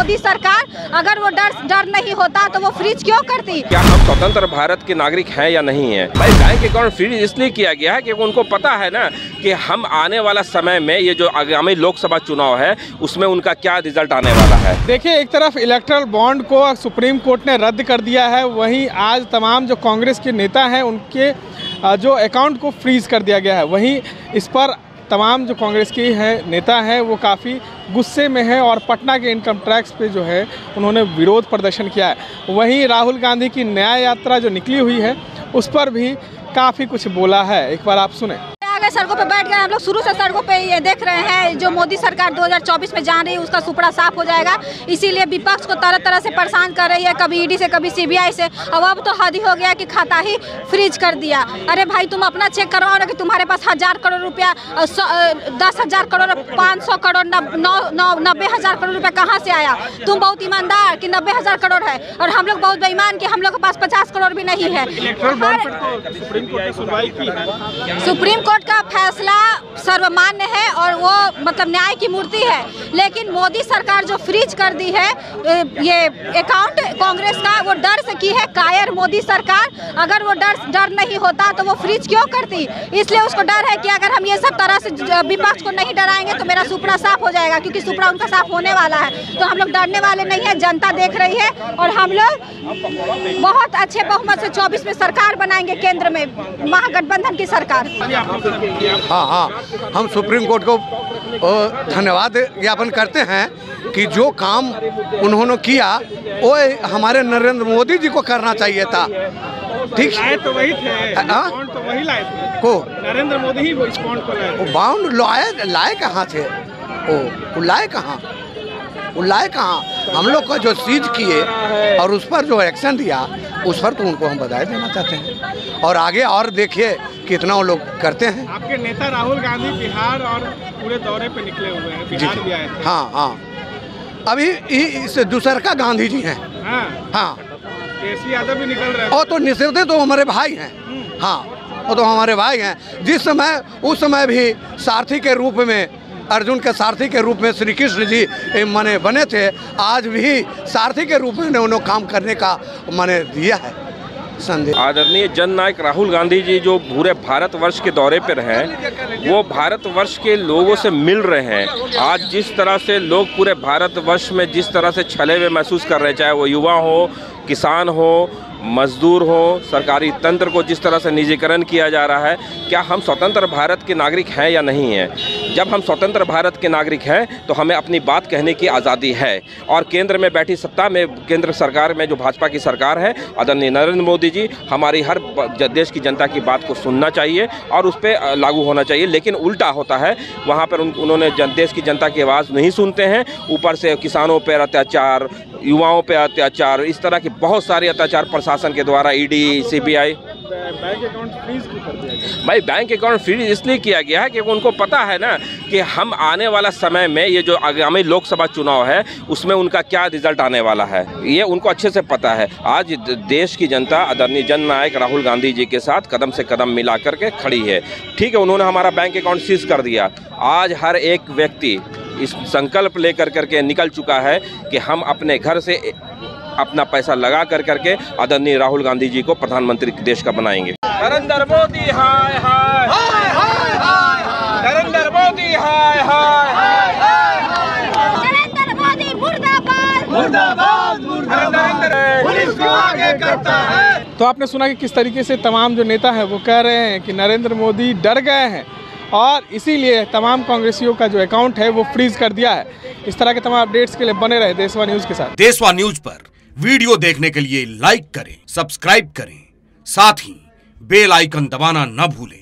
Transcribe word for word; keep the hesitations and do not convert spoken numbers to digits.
मोदी सरकार, अगर वो डर डर नहीं होता तो वो फ्रीज क्यों करती? क्या हम स्वतंत्र भारत के नागरिक हैं या नहीं है? भाई बैंक अकाउंट फ्रीज इसलिए किया गया है क्योंकि उनको पता है ना कि हम आने वाला समय में ये जो आगामी लोकसभा चुनाव है उसमें उनका क्या रिजल्ट आने वाला है। देखिए, एक तरफ इलेक्टोरल बॉन्ड को सुप्रीम कोर्ट ने रद्द कर दिया है, वहीं आज तमाम जो कांग्रेस के नेता हैं उनके जो अकाउंट को फ्रीज कर दिया गया है। वहीं इस पर तमाम जो कांग्रेस के हैं नेता हैं वो काफ़ी गुस्से में है और पटना के इनकम टैक्स पे जो है उन्होंने विरोध प्रदर्शन किया है। वहीं राहुल गांधी की न्याय यात्रा जो निकली हुई है उस पर भी काफ़ी कुछ बोला है। एक बार आप सुने। सड़कों पे बैठ गए हम लोग, शुरू से सड़कों पे ये देख रहे हैं जो मोदी सरकार दो हज़ार चौबीस में जान रही है उसका सुपड़ा साफ हो जाएगा, इसीलिए विपक्ष को तरह तरह से परेशान कर रही है, कभी ईडी से कभी सीबीआई से। अब अब तो हद ही हो गया कि खाता ही फ्रीज कर दिया। अरे भाई, तुम अपना चेक करवाओ ना कि तुम्हारे पास हजार करोड़ रुपया, दस हजार करोड़, पाँच सौ करोड़, नब्बे हजार करोड़ रुपया कहाँ से आया? तुम बहुत ईमानदार कि नब्बे हजार करोड़ है और हम लोग बहुत बेईमान कि हम लोग के पास पचास करोड़ भी नहीं है। सुप्रीम कोर्ट का फैसला सर्वमान्य है और वो मतलब न्याय की मूर्ति है, लेकिन मोदी सरकार जो फ्रीज कर दी है ये अकाउंट कांग्रेस का, वो डर से की है कायर मोदी सरकार। अगर वो डर डर नहीं होता तो वो फ्रीज क्यों करती? इसलिए उसको डर है कि अगर हम ये सब तरह से विपक्ष को नहीं डराएंगे तो मेरा सुपड़ा साफ हो जाएगा, क्योंकि सुपड़ा उनका साफ होने वाला है। तो हम लोग डरने वाले नहीं है, जनता देख रही है और हम लोग बहुत अच्छे बहुमत से चौबीस में सरकार बनाएंगे, केंद्र में महागठबंधन की सरकार। हाँ हाँ हम सुप्रीम कोर्ट को धन्यवाद ज्ञापन करते हैं कि जो काम उन्होंने किया वो हमारे नरेंद्र मोदी जी को करना चाहिए था। ठीक है, तो वही थे, तो वही लाए थे को नरेंद्र मोदी ही वो बॉन्ड को लाए। वो बॉन्ड लाए लाए कहाँ थे? वो लाए कहाँ वो लाए कहाँ? हम लोग को जो सीज किए और उस पर जो एक्शन दिया उस पर तो उनको हम बधाई देना चाहते हैं और आगे और देखिए कितना वो लोग करते हैं। आपके नेता राहुल गांधी बिहार और पूरे दौरे पे निकले हुए हैं, बिहार भी आए थे। हाँ हाँ अभी इस दूसर का गांधी जी हैं। हाँ हाँ तेजस्वी यादव भी निकल रहे हैं। और तो निश्चित तो हमारे भाई हैं। हाँ वो तो हमारे भाई हैं। जिस समय उस समय भी सारथी के रूप में, अर्जुन के सारथी के रूप में श्री कृष्ण जी माने बने थे, आज भी सारथी के रूप में उन्होंने काम करने का माने दिया है संदेश। आदरणीय जननायक राहुल गांधी जी जो पूरे भारतवर्ष के दौरे पर हैं, वो भारतवर्ष के लोगों से मिल रहे हैं। आज जिस तरह से लोग पूरे भारतवर्ष में जिस तरह से छले हुए महसूस कर रहे हैं, चाहे वो युवा हो, किसान हो, मजदूर हो, सरकारी तंत्र को जिस तरह से निजीकरण किया जा रहा है, क्या हम स्वतंत्र भारत के नागरिक हैं या नहीं है? जब हम स्वतंत्र भारत के नागरिक हैं तो हमें अपनी बात कहने की आज़ादी है और केंद्र में बैठी सत्ता में, केंद्र सरकार में जो भाजपा की सरकार है, आदरणीय नरेंद्र मोदी जी हमारी हर देश की जनता की बात को सुनना चाहिए और उस पर लागू होना चाहिए। लेकिन उल्टा होता है, वहाँ पर उन, उन्होंने जन, देश की जनता की आवाज़ नहीं सुनते हैं। ऊपर से किसानों पर अत्याचार, युवाओं पे अत्याचार, इस तरह के बहुत सारे अत्याचार प्रशासन के द्वारा, ED, CBI. Bank account freeze क्यों कर दिया गया? भाई बैंक अकाउंट फ्रीज इसलिए किया गया है क्योंकि उनको पता है ना कि हम आने वाला समय में ये जो आगामी लोकसभा चुनाव है उसमें उनका क्या रिजल्ट आने वाला है, ये उनको अच्छे से पता है। आज देश की जनता आदरणीय जननायक राहुल गांधी जी के साथ कदम से कदम मिला करके खड़ी है। ठीक है, उन्होंने हमारा बैंक अकाउंट सीज कर दिया। आज हर एक व्यक्ति इस संकल्प लेकर करके निकल चुका है कि हम अपने घर से अपना पैसा लगा कर करके आदरणीय राहुल गांधी जी को प्रधानमंत्री देश का बनाएंगे। नरेंद्र मोदी हाय हाय हाय हाय हाय, नरेंद्र मोदी हाय हाय हाय हाय, नरेंद्र मोदी मुर्दाबाद मुर्दाबाद मुर्दाबाद, पुलिस को आगे करता है। तो आपने सुना कि किस तरीके से तमाम जो नेता हैं वो कह रहे हैं कि नरेंद्र मोदी डर गए हैं और इसीलिए तमाम कांग्रेसियों का जो अकाउंट है वो फ्रीज कर दिया है। इस तरह के तमाम अपडेट्स के लिए बने रहे देशवा न्यूज के साथ। देशवा न्यूज पर वीडियो देखने के लिए लाइक करें, सब्सक्राइब करें, साथ ही बेल आइकन दबाना न भूलें।